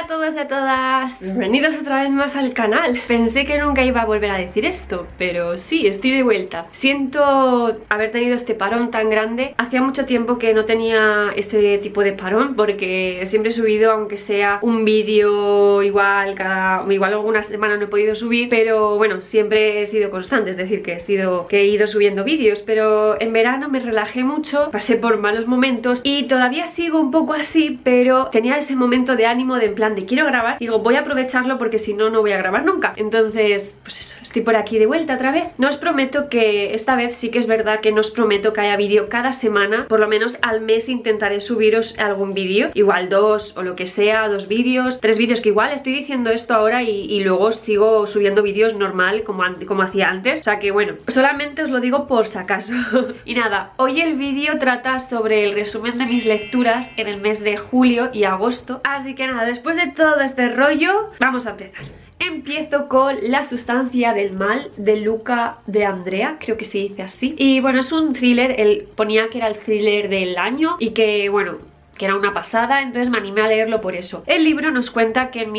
todos y a todas, bienvenidos otra vez más al canal. Pensé que nunca iba a volver a decir esto, pero sí, estoy de vuelta. Siento haber tenido este parón tan grande. Hacía mucho tiempo que no tenía este tipo de parón, porque siempre he subido, aunque sea un vídeo, igual algunas semanas no he podido subir, pero bueno, siempre he sido constante, es decir, que he ido subiendo vídeos. Pero en verano me relajé mucho, pasé por malos momentos y todavía sigo un poco así, pero tenía ese momento de ánimo de en plan de quiero grabar, digo voy a aprovecharlo porque si no, no voy a grabar nunca. Entonces, pues eso, estoy por aquí de vuelta otra vez. No os prometo que esta vez sí que es verdad que no os prometo que haya vídeo cada semana, por lo menos al mes intentaré subiros algún vídeo, igual 2 o lo que sea, 2 vídeos, 3 vídeos, que igual estoy diciendo esto ahora y luego sigo subiendo vídeos normal como hacía antes, o sea que bueno, solamente os lo digo por si acaso. Y nada, hoy el vídeo trata sobre el resumen de mis lecturas en el mes de julio y agosto, así que nada, después de todo este rollo, vamos a empezar. Empiezo con La sustancia del mal de Luca de Andrea, creo que se dice así. Y bueno, es un thriller, él ponía que era el thriller del año y que bueno, que era una pasada, entonces me animé a leerlo por eso. El libro nos cuenta que en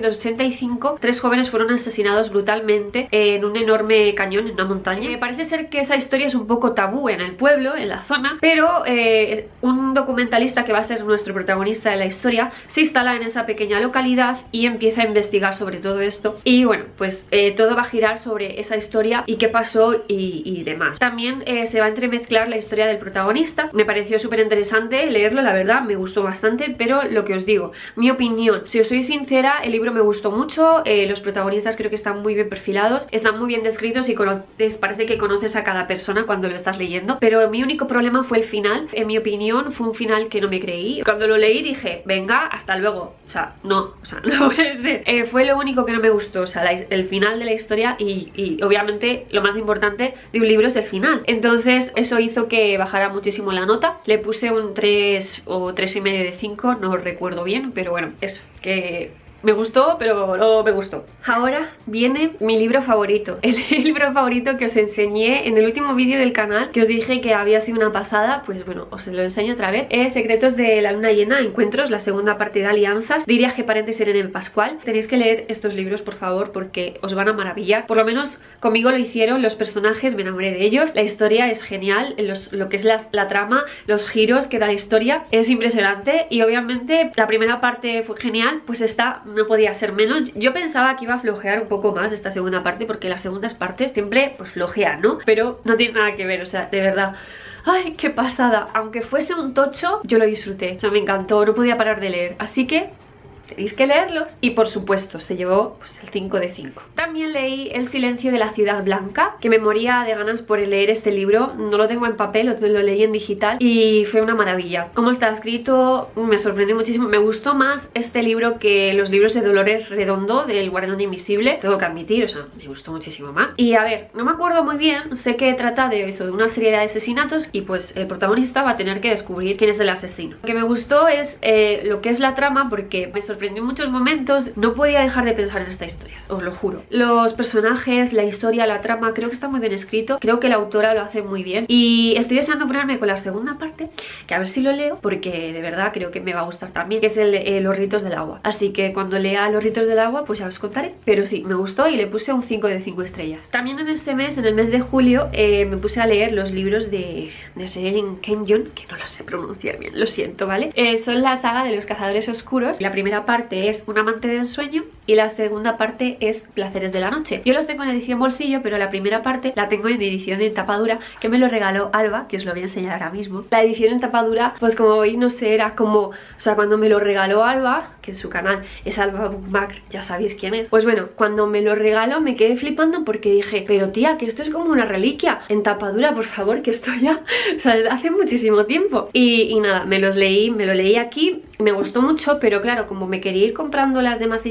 1985 3 jóvenes fueron asesinados brutalmente en un enorme cañón, en una montaña. Me parece ser que esa historia es un poco tabú en el pueblo, en la zona, pero un documentalista que va a ser nuestro protagonista de la historia se instala en esa pequeña localidad y empieza a investigar sobre todo esto. Y bueno, pues todo va a girar sobre esa historia y qué pasó y demás. También se va a entremezclar la historia del protagonista. Me pareció súper interesante leerlo, la verdad, me gustó bastante, pero lo que os digo, mi opinión, si os soy sincera, el libro me gustó mucho, los protagonistas creo que están muy bien perfilados, están muy bien descritos y parece que conoces a cada persona cuando lo estás leyendo, pero mi único problema fue el final. En mi opinión fue un final que no me creí. Cuando lo leí dije, venga, hasta luego, no puede ser. Fue lo único que no me gustó, o sea, el final de la historia y obviamente lo más importante de un libro es el final. Entonces eso hizo que bajara muchísimo la nota, le puse un 3 o 3,5 de 5, no recuerdo bien, pero bueno, eso, que me gustó, pero no me gustó. Ahora viene mi libro favorito, el libro favorito que os enseñé en el último vídeo del canal, que os dije que había sido una pasada. Pues bueno, os lo enseño otra vez. Es Secretos de la luna llena, encuentros, la segunda parte de Alianzas, de Iria G. Paredes y Irene Pascual. Tenéis que leer estos libros, por favor, porque os van a maravillar. Por lo menos conmigo lo hicieron, los personajes, me enamoré de ellos, la historia es genial, lo que es la trama, los giros que da la historia es impresionante y obviamente la primera parte fue genial, pues esta no podía ser menos. Yo pensaba que iba a flojear un poco más esta segunda parte, porque las segundas partes siempre pues flojean, ¿no? Pero no tiene nada que ver, o sea, de verdad. ¡Ay, qué pasada! Aunque fuese un tocho, yo lo disfruté, o sea, me encantó, no podía parar de leer, así que tenéis que leerlos. Y por supuesto se llevó pues el 5 de 5. También leí El silencio de la ciudad blanca, que me moría de ganas por leer este libro. No lo tengo en papel, lo leí en digital y fue una maravilla. Cómo está escrito me sorprendió muchísimo. Me gustó más este libro que los libros de Dolores Redondo, del Guardián Invisible, tengo que admitir, o sea, me gustó muchísimo más. Y a ver, no me acuerdo muy bien, sé que trata de eso, de una serie de asesinatos y pues el protagonista va a tener que descubrir quién es el asesino. Lo que me gustó es lo que es la trama, porque me sorprendió en muchos momentos, no podía dejar de pensar en esta historia, os lo juro. Los personajes, la historia, la trama, creo que está muy bien escrito, creo que la autora lo hace muy bien y estoy deseando ponerme con la segunda parte, que a ver si lo leo, porque de verdad creo que me va a gustar también, que es Los ritos del agua. Así que cuando lea Los ritos del agua pues ya os contaré, pero sí, me gustó y le puse un 5 de 5 estrellas. También en este mes, en el mes de julio, me puse a leer los libros de Serilyn Kenyon, que no lo sé pronunciar bien, lo siento, ¿vale? Son la saga de los cazadores oscuros. La primera parte es Un amante del sueño y la segunda parte es Placeres de la noche. Yo los tengo en edición bolsillo, pero la primera parte la tengo en edición de tapadura, que me lo regaló Alba, que os lo voy a enseñar ahora mismo. La edición en tapadura, pues como veis, no sé, era como, o sea, cuando me lo regaló Alba, que en su canal es Alba Bookmark, ya sabéis quién es. Pues bueno, cuando me lo regaló me quedé flipando porque dije, pero tía, que esto es como una reliquia en tapadura, por favor, que esto ya, o sea, hace muchísimo tiempo. Y nada, me lo leí aquí, me gustó mucho, pero claro, como me quería ir comprando las demás ediciones,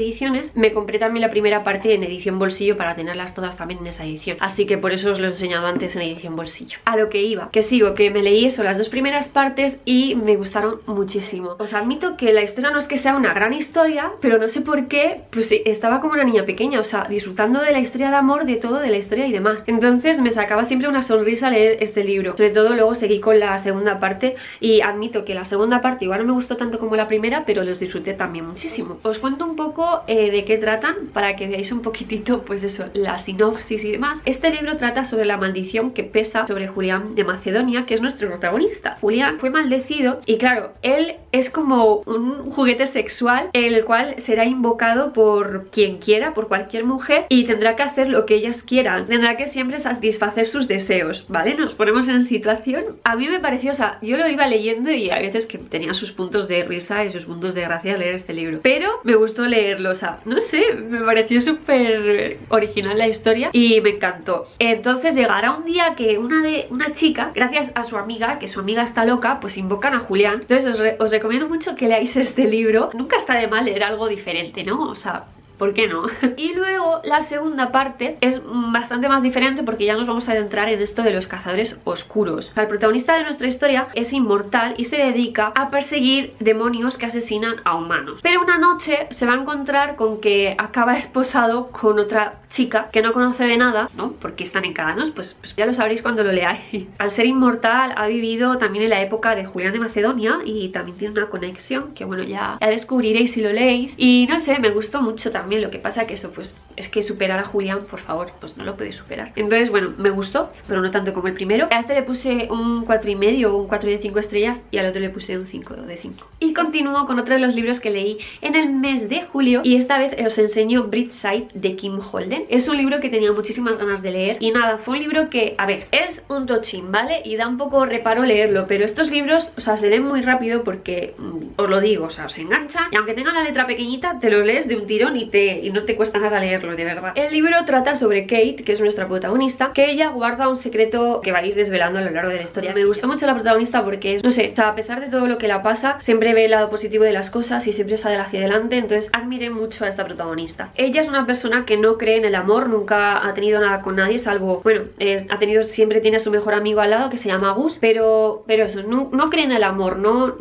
ediciones, me compré también la primera parte en edición bolsillo para tenerlas todas también en esa edición, así que por eso os lo he enseñado antes en edición bolsillo. A lo que iba, que sigo, que me leí eso, las dos primeras partes y me gustaron muchísimo. Os admito que la historia no es que sea una gran historia, pero no sé por qué, pues sí, estaba como una niña pequeña, o sea, disfrutando de la historia de amor, de todo, de la historia y demás. Entonces me sacaba siempre una sonrisa leer este libro. Sobre todo luego seguí con la segunda parte y admito que la segunda parte igual no me gustó tanto como la primera, pero los disfruté también muchísimo. Os cuento un poco de qué tratan para que veáis un poquitito, pues eso, la sinopsis y demás. Este libro trata sobre la maldición que pesa sobre Julián de Macedonia, que es nuestro protagonista. Julián fue maldecido y claro, él es como un juguete sexual el cual será invocado por quien quiera, por cualquier mujer, y tendrá que hacer lo que ellas quieran, tendrá que siempre satisfacer sus deseos, ¿vale? Nos ponemos en situación. A mí me pareció, o sea, yo lo iba leyendo y a veces que tenía sus puntos de risa y sus puntos de gracia leer este libro, pero me gustó leerlo, o sea, no sé, me pareció súper original la historia y me encantó. Entonces llegará un día que una chica, gracias a su amiga, que su amiga está loca, pues invocan a Julián. Entonces os recomiendo mucho que leáis este libro. Nunca está de mal leer algo diferente, ¿no? O sea, ¿por qué no? Y luego la segunda parte es bastante más diferente porque ya nos vamos a adentrar en esto de los cazadores oscuros. O sea, el protagonista de nuestra historia es inmortal y se dedica a perseguir demonios que asesinan a humanos. Pero una noche se va a encontrar con que acaba esposado con otra chica que no conoce de nada, ¿no? Porque están encadados, pues ya lo sabréis cuando lo leáis. Al ser inmortal ha vivido también en la época de Julián de Macedonia y también tiene una conexión que bueno, ya descubriréis si lo leéis. Y no sé, me gustó mucho también. Lo que pasa que eso, pues es que superar a Julián, por favor, pues no lo puedes superar. Entonces bueno, me gustó, pero no tanto como el primero. A este le puse un 4,5 o un 4 de 5 estrellas y al otro le puse un 5 de 5. Y continúo con otro de los libros que leí en el mes de julio y esta vez os enseño Brightside de Kim Holden. Es un libro que tenía muchísimas ganas de leer y nada, fue un libro que, a ver, es un tochín, ¿vale? Y da un poco reparo leerlo, pero estos libros, o sea, se leen muy rápido porque, os lo digo, o sea, se engancha y aunque tenga la letra pequeñita, te lo lees de un tirón y no te cuesta nada leerlo, de verdad. El libro trata sobre Kate, que es nuestra protagonista, que ella guarda un secreto que va a ir desvelando a lo largo de la historia. Me gustó mucho la protagonista porque es, no sé, o sea, a pesar de todo lo que la pasa, siempre ve el lado positivo de las cosas y siempre sale hacia adelante, entonces admiré mucho a esta protagonista. Ella es una persona que no cree en el amor, nunca ha tenido nada con nadie, salvo, bueno, siempre tiene a su mejor amigo al lado que se llama Gus, pero eso, no cree en el amor,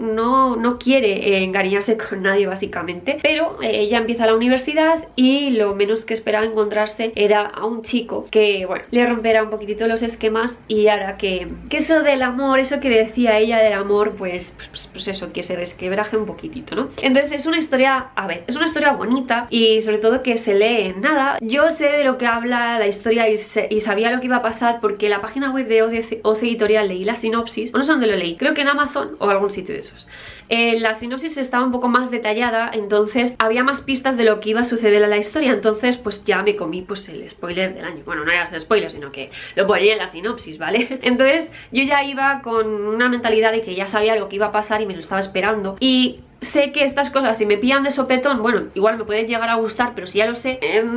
no quiere encariñarse con nadie básicamente, pero ella empieza la universidad y lo menos que esperaba encontrarse era a un chico que, bueno, le romperá un poquitito los esquemas y hará que eso del amor, eso que decía ella del amor, pues eso, que se resquebraje un poquitito, ¿no? Entonces es una historia, a ver, es una historia bonita y sobre todo que se lee en nada. Yo sé de lo que habla la historia y sabía lo que iba a pasar porque la página web de OC Editorial leí la sinopsis, o no sé dónde lo leí, creo que en Amazon o algún sitio de esos. La sinopsis estaba un poco más detallada, entonces había más pistas de lo que iba a suceder en la historia, entonces pues ya me comí pues el spoiler del año. Bueno, no era el spoiler, sino que lo ponía en la sinopsis, ¿vale? Entonces yo ya iba con una mentalidad de que ya sabía lo que iba a pasar y me lo estaba esperando y sé que estas cosas, si me pillan de sopetón, bueno, igual me pueden llegar a gustar, pero si ya lo sé,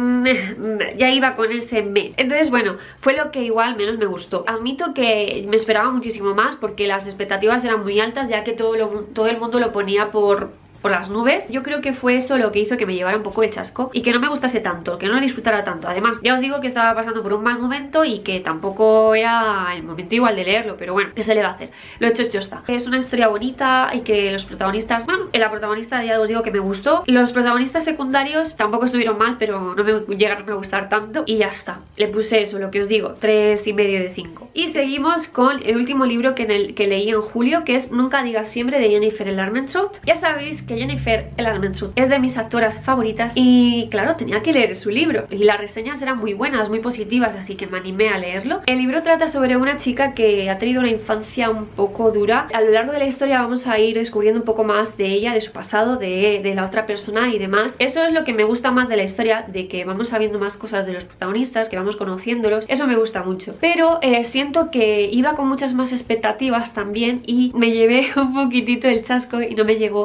ya iba con ese me. Entonces, bueno, fue lo que igual menos me gustó. Admito que me esperaba muchísimo más porque las expectativas eran muy altas, ya que todo el mundo lo ponía por las nubes. Yo creo que fue eso lo que hizo que me llevara un poco el chasco y que no me gustase tanto, que no lo disfrutara tanto. Además, ya os digo que estaba pasando por un mal momento y que tampoco era el momento igual de leerlo, pero bueno, ¿qué se le va a hacer? Lo hecho está. Es una historia bonita y que los protagonistas, bueno, la protagonista ya os digo que me gustó. Los protagonistas secundarios tampoco estuvieron mal, pero no me llegaron a gustar tanto y ya está. Le puse eso, lo que os digo, 3,5 de 5. Y seguimos con el último libro que leí en julio, que es Nunca digas siempre de Jennifer Armentrout. Ya sabéis que Jennifer Armentrout es de mis actoras favoritas y claro, tenía que leer su libro y las reseñas eran muy buenas, muy positivas, así que me animé a leerlo. El libro trata sobre una chica que ha tenido una infancia un poco dura. A lo largo de la historia vamos a ir descubriendo un poco más de ella, de su pasado, de la otra persona y demás. Eso es lo que me gusta más de la historia, de que vamos sabiendo más cosas de los protagonistas, que vamos conociéndolos. Eso me gusta mucho, pero siento que iba con muchas más expectativas también y me llevé un poquitito el chasco y no me llegó a gustar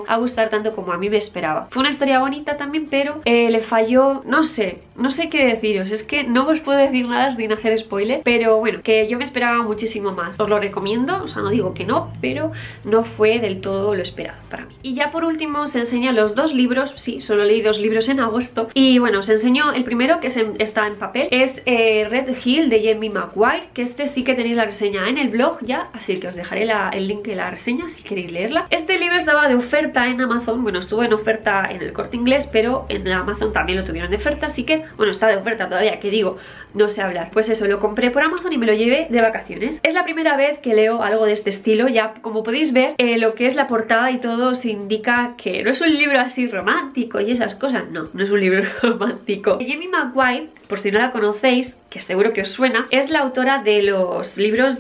tanto como a mí me esperaba. Fue una historia bonita también, pero le falló, no sé qué deciros, es que no os puedo decir nada sin hacer spoiler, pero bueno, que yo me esperaba muchísimo más. Os lo recomiendo, o sea, no digo que no, pero no fue del todo lo esperado para mí. Y ya por último os enseño los dos libros, sí, solo leí 2 libros en agosto, y bueno, os enseño el primero que está en papel, es Red Hill de Jamie McGuire, que este sí que tenéis la reseña en el blog ya, así que os dejaré el link de la reseña si queréis leerla. Este libro estaba de oferta en Amazon, bueno, estuvo en oferta en el Corte Inglés, pero en Amazon también lo tuvieron de oferta, así que, bueno, está de oferta todavía, que digo, no sé hablar. Pues eso, lo compré por Amazon y me lo llevé de vacaciones. Es la primera vez que leo algo de este estilo, ya como podéis ver, lo que es la portada y todo os indica que no es un libro así romántico y esas cosas, no es un libro romántico. Jamie McGuire, por si no la conocéis, que seguro que os suena, es la autora de los libros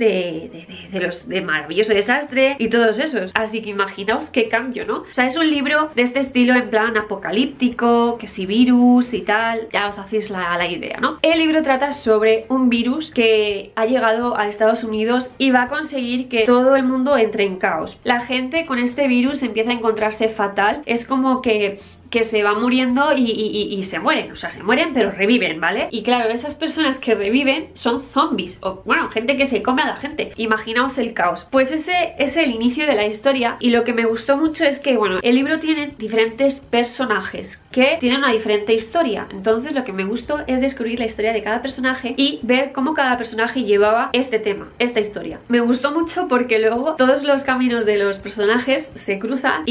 de Maravilloso Desastre y todos esos, así que imaginaos qué cambio, ¿no? O sea, es un libro de este estilo en plan apocalíptico, que si virus y tal, ya os hacéis la idea, ¿no? El libro trata sobre un virus que ha llegado a Estados Unidos y va a conseguir que todo el mundo entre en caos. La gente con este virus empieza a encontrarse fatal, es como que se va muriendo y se mueren, o sea, se mueren pero reviven, ¿vale? Y claro, esas personas que reviven son zombies, o bueno, gente que se come a la gente. Imaginaos el caos. Pues ese es el inicio de la historia, y lo que me gustó mucho es que, bueno, el libro tiene diferentes personajes que tienen una diferente historia, entonces lo que me gustó es descubrir la historia de cada personaje y ver cómo cada personaje llevaba este tema, esta historia. Me gustó mucho porque luego todos los caminos de los personajes se cruzan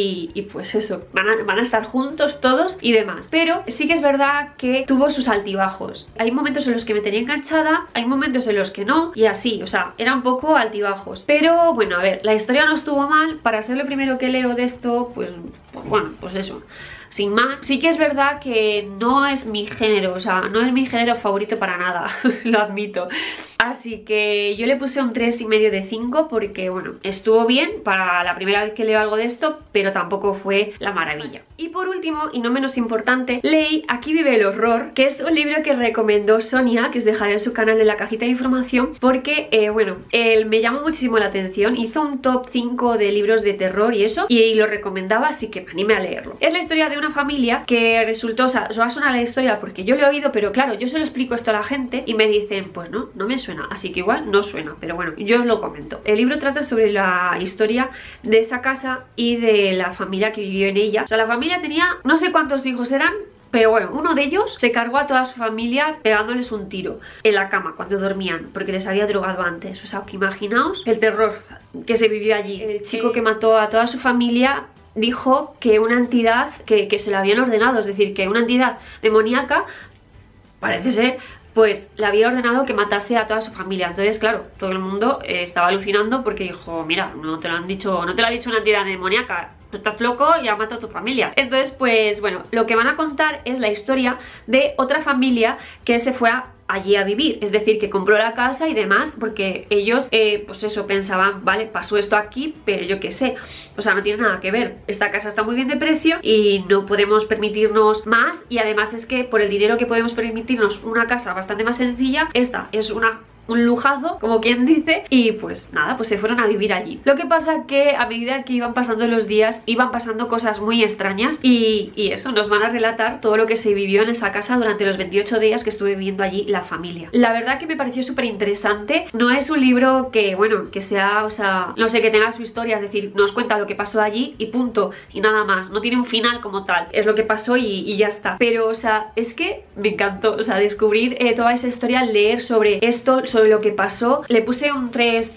y pues eso, van a estar juntos todos y demás. Pero sí que es verdad que tuvo sus altibajos. Hay momentos en los que me tenía enganchada, hay momentos en los que no, y así, o sea, era un poco altibajos. Pero bueno, a ver, la historia no estuvo mal. Para ser lo primero que leo de esto, pues bueno, pues eso. Sin más, sí que es verdad que no es mi género, o sea, no es mi género favorito para nada, lo admito. Así que yo le puse un 3,5 de 5 porque, bueno, estuvo bien para la primera vez que leo algo de esto, pero tampoco fue la maravilla. Y por último, y no menos importante, leí Aquí vive el horror, que es un libro que recomendó Sonia, que os dejaré en su canal en la cajita de información, porque, bueno, él me llamó muchísimo la atención, hizo un top 5 de libros de terror y eso, y lo recomendaba, así que me animé a leerlo. Es la historia de una familia que resultó, o sea, os va a sonar la historia porque yo lo he oído, pero claro, yo se lo explico esto a la gente y me dicen, pues no me suena, así que igual no suena, pero bueno, yo os lo comento. El libro trata sobre la historia de esa casa y de la familia que vivió en ella. O sea, la familia tenía, no sé cuántos hijos eran, pero bueno, uno de ellos se cargó a toda su familia pegándoles un tiro en la cama cuando dormían, porque les había drogado antes. O sea, que imaginaos el terror que se vivió allí. El chico que mató a toda su familia dijo que una entidad que se lo habían ordenado, es decir, que una entidad demoníaca, parece ser, pues le había ordenado que matase a toda su familia. Entonces, claro, todo el mundo estaba alucinando porque dijo, mira, no te lo han dicho, no te lo ha dicho una entidad demoníaca, tú estás loco y ha matado a tu familia. Entonces, pues bueno, lo que van a contar es la historia de otra familia que se fue allí a vivir, es decir, que compró la casa y demás, porque ellos, pues eso, pensaban, vale, pasó esto aquí, pero yo qué sé, o sea, no tiene nada que ver, esta casa está muy bien de precio y no podemos permitirnos más, y además es que por el dinero que podemos permitirnos una casa bastante más sencilla, esta es un lujazo, como quien dice, y pues nada, pues se fueron a vivir allí. Lo que pasa que a medida que iban pasando los días, iban pasando cosas muy extrañas y eso, nos van a relatar todo lo que se vivió en esa casa durante los 28 días que estuve viviendo allí la familia. La verdad que me pareció súper interesante. No es un libro que, bueno, que sea, o sea, no sé, que tenga su historia, es decir, nos cuenta lo que pasó allí y punto, y nada más, no tiene un final como tal, es lo que pasó y ya está. Pero, o sea, es que me encantó, o sea, descubrir toda esa historia, leer sobre esto, sobre lo que pasó. Le puse un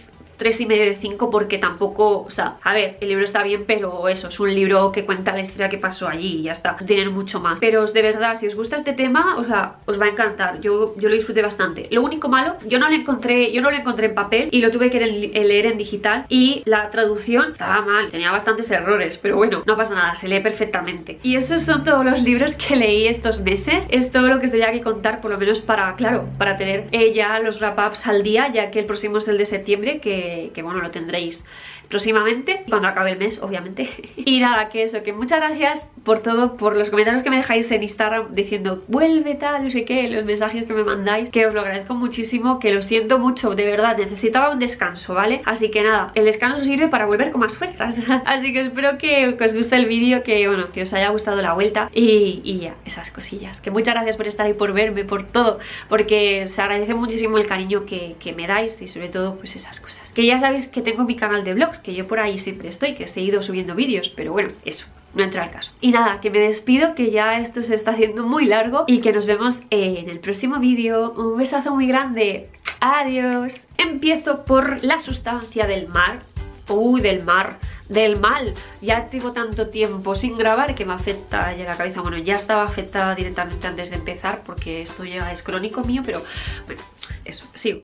3,5 de 5 porque tampoco, o sea, a ver, el libro está bien, pero eso, es un libro que cuenta la historia que pasó allí y ya está, no tienen mucho más. Pero de verdad, si os gusta este tema, o sea, os va a encantar. Yo lo disfruté bastante. Lo único malo, yo no lo encontré en papel y lo tuve que leer en digital, y la traducción estaba mal, tenía bastantes errores, pero bueno, no pasa nada, se lee perfectamente. Y esos son todos los libros que leí estos meses. Es todo lo que os tenía que contar, por lo menos para, claro, para tener ya los wrap-ups al día, ya que el próximo es el de septiembre, que bueno, lo tendréis próximamente, cuando acabe el mes, obviamente. Y nada, que eso, que muchas gracias por todo, por los comentarios que me dejáis en Instagram diciendo vuelve tal, no sé qué, los mensajes que me mandáis, que os lo agradezco muchísimo, que lo siento mucho, de verdad, necesitaba un descanso, ¿vale? Así que nada, el descanso sirve para volver con más fuerzas. Así que espero que os guste el vídeo, que bueno, que os haya gustado la vuelta y ya, esas cosillas. Que muchas gracias por estar ahí, por verme, por todo, porque se agradece muchísimo el cariño que me dais y sobre todo pues esas cosas. Que ya sabéis que tengo mi canal de vlogs, que yo por ahí siempre estoy, que he seguido subiendo vídeos, pero bueno, eso. No entra al caso. Y nada, que me despido, que ya esto se está haciendo muy largo y que nos vemos en el próximo vídeo. Un besazo muy grande. Adiós. Empiezo por la sustancia del mar. Del mal. Ya tengo tanto tiempo sin grabar que me afecta ya la cabeza. Bueno, ya estaba afectada directamente antes de empezar porque esto ya es crónico mío, pero bueno, eso, sigo.